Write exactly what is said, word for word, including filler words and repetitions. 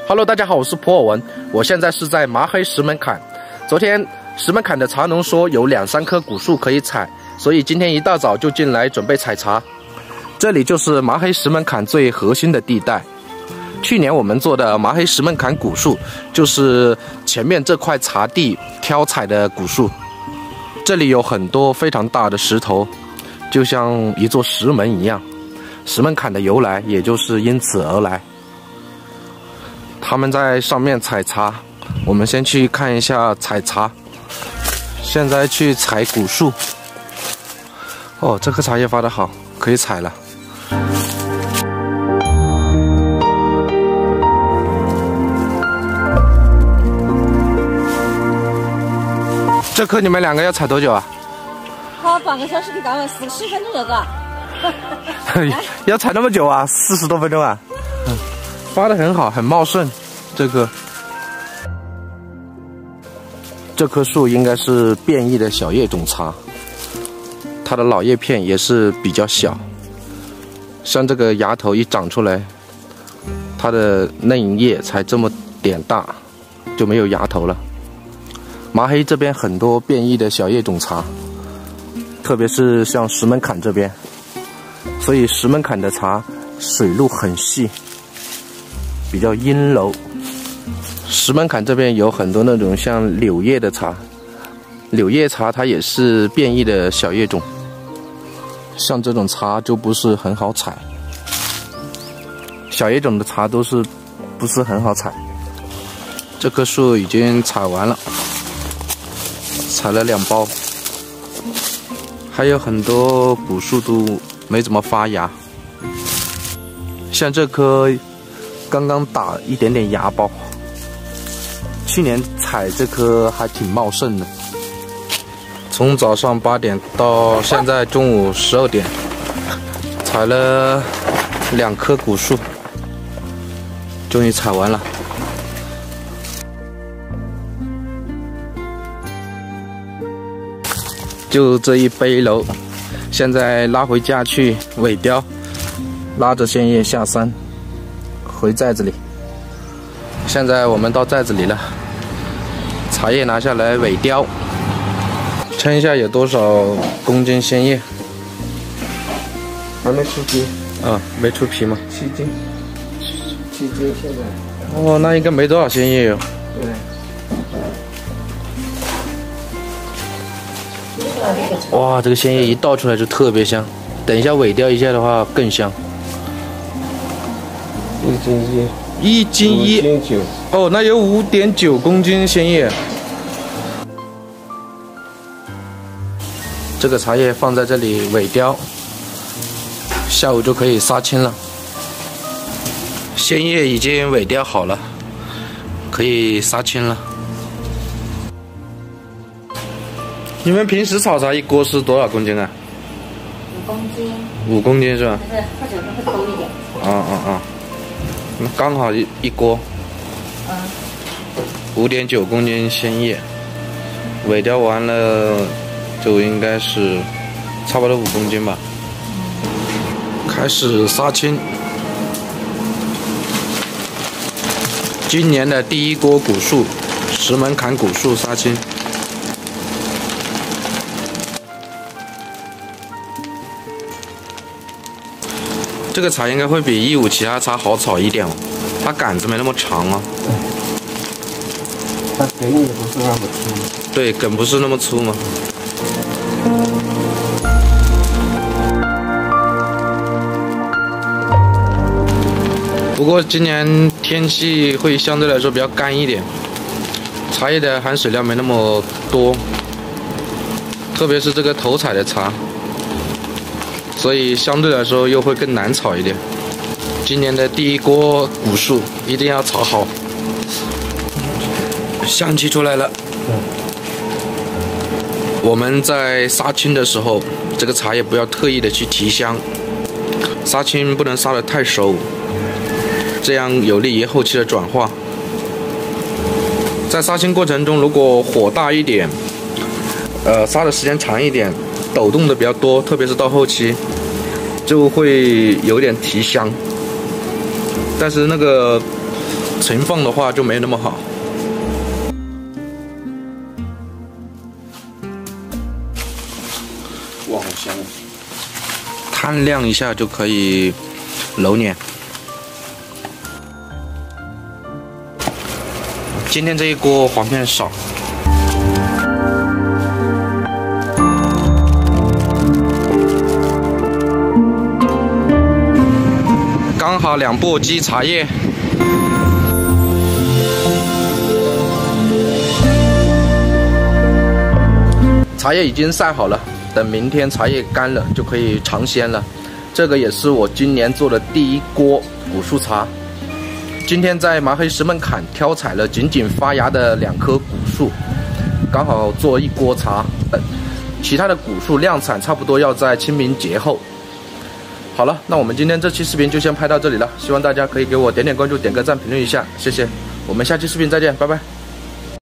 Hello， 大家好，我是普洱文，我现在是在麻黑石门坎。昨天石门坎的茶农说有两三棵古树可以采，所以今天一大早就进来准备采茶。这里就是麻黑石门坎最核心的地带。去年我们做的麻黑石门坎古树，就是前面这块茶地挑采的古树。这里有很多非常大的石头，就像一座石门一样。石门坎的由来也就是因此而来。他们在上面采茶，我们先去看一下采茶。现在去采古树。哦，这棵茶叶发得好，可以采了。这棵你们两个要采多久啊？ 好，半个小时就干完，四十分钟就够。 要采那么久啊？四十多分钟啊？嗯，发得很好，很茂盛。这棵，这棵树应该是变异的小叶种茶，它的老叶片也是比较小。像这个芽头一长出来，它的嫩叶才这么点大，就没有芽头了。麻黑这边很多变异的小叶种茶，特别是像石门坎这边，所以石门坎的茶水路很细，比较阴柔。石门坎这边有很多那种像柳叶的茶，柳叶茶它也是变异的小叶种，像这种茶就不是很好采，小叶种的茶都是不是很好采。这棵树已经采完了，采了两包，还有很多古树都没怎么发芽，像这棵刚刚打一点点芽苞。去年采这棵还挺茂盛的，从早上八点到现在中午十二点，采了两棵古树，终于采完了。就这一背篓，现在拉回家去尾雕，拉着鲜叶下山，回寨子里。现在我们到寨子里了，茶叶拿下来尾雕，称一下有多少公斤鲜叶。 还没出皮啊，没出皮吗？ 七斤，七斤现在。 哦，那应该没多少鲜叶哟。 对。 哇，这个鲜叶一倒出来就特别香，等一下尾雕一下的话更香。 一斤一。 一斤一。 五斤九。 哦，那有五点九公斤鲜叶。这个茶叶放在这里尾雕，下午就可以杀青了。鲜叶已经尾雕好了，可以杀青了。你们平时炒茶一锅是多少公斤啊？ 五公斤。 五公斤是吧？ 就是或者会多一点。 啊啊啊！那刚好一一锅。 嗯。 五点九公斤鲜叶，尾雕完了就应该是差不多五公斤吧。开始杀青。今年的第一锅古树，石门坎古树杀青。这个茶应该会比一五其他茶好炒一点哦，它杆子没那么长哦。 它梗也不是那么粗。 对，梗不是那么粗嘛。不过今年天气会相对来说比较干一点，茶叶的含水量没那么多，特别是这个头采的茶。所以相对来说又会更难炒一点。今年的第一锅古树一定要炒好，香气出来了。我们在杀青的时候，这个茶叶不要特意的去提香，杀青不能杀得太熟，这样有利于后期的转化。在杀青过程中，如果火大一点，呃，杀的时间长一点，抖动的比较多，特别是到后期，就会有点提香。但是那个盛放的话就没那么好。 哇，好香啊！ 摊亮一下就可以揉捻。今天这一锅黄片少。刚好两簸箕茶叶。茶叶已经晒好了，等明天茶叶干了就可以尝鲜了。这个也是我今年做的第一锅古树茶。今天在麻黑石门坎挑采了仅仅发芽的两棵古树，刚好做一锅茶。其他的古树量产差不多要在清明节后。好了，那我们今天这期视频就先拍到这里了，希望大家可以给我点点关注、点个赞、评论一下，谢谢。我们下期视频再见，拜拜。